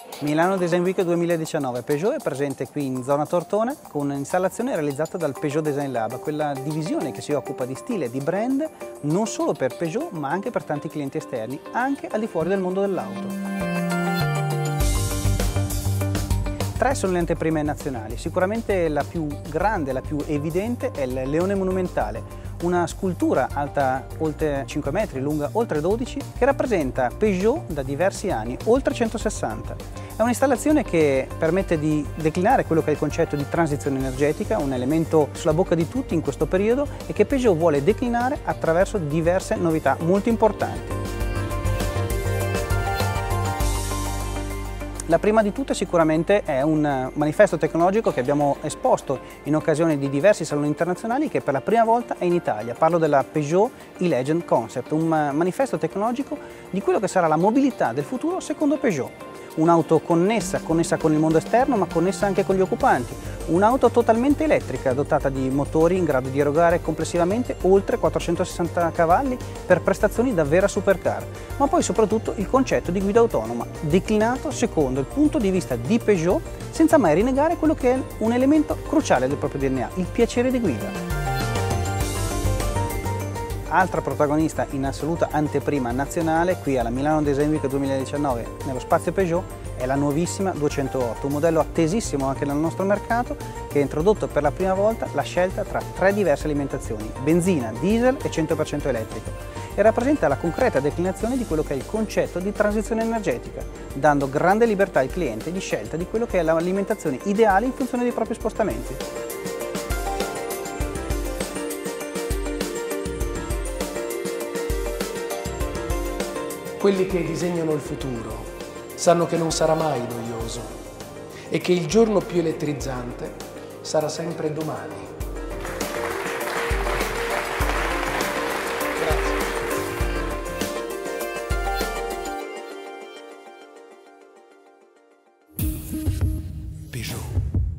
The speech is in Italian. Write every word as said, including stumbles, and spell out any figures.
Milano Design Week duemiladiciannove. Peugeot è presente qui in zona Tortona con un'installazione realizzata dal Peugeot Design Lab, quella divisione che si occupa di stile e di brand non solo per Peugeot ma anche per tanti clienti esterni, anche al di fuori del mondo dell'auto. Tre sono le anteprime nazionali, sicuramente la più grande, la più evidente è il Leone Monumentale, una scultura alta oltre cinque metri, lunga oltre dodici, che rappresenta Peugeot da diversi anni, oltre centosessanta. È un'installazione che permette di declinare quello che è il concetto di transizione energetica, un elemento sulla bocca di tutti in questo periodo e che Peugeot vuole declinare attraverso diverse novità molto importanti. La prima di tutte sicuramente è un manifesto tecnologico che abbiamo esposto in occasione di diversi saloni internazionali che per la prima volta è in Italia. Parlo della Peugeot e-Legend Concept, un manifesto tecnologico di quello che sarà la mobilità del futuro secondo Peugeot. Un'auto connessa, connessa con il mondo esterno ma connessa anche con gli occupanti. Un'auto totalmente elettrica dotata di motori in grado di erogare complessivamente oltre quattrocentosessanta cavalli per prestazioni da vera supercar, ma poi soprattutto il concetto di guida autonoma, declinato secondo il punto di vista di Peugeot senza mai rinnegare quello che è un elemento cruciale del proprio D N A, il piacere di guida. Altra protagonista in assoluta anteprima nazionale qui alla Milano Design Week duemiladiciannove nello spazio Peugeot è la nuovissima duecentootto, un modello attesissimo anche nel nostro mercato che ha introdotto per la prima volta la scelta tra tre diverse alimentazioni, benzina, diesel e cento per cento elettrico, e rappresenta la concreta declinazione di quello che è il concetto di transizione energetica, dando grande libertà al cliente di scelta di quello che è l'alimentazione ideale in funzione dei propri spostamenti. Quelli che disegnano il futuro sanno che non sarà mai noioso e che il giorno più elettrizzante sarà sempre domani. Grazie. Peugeot.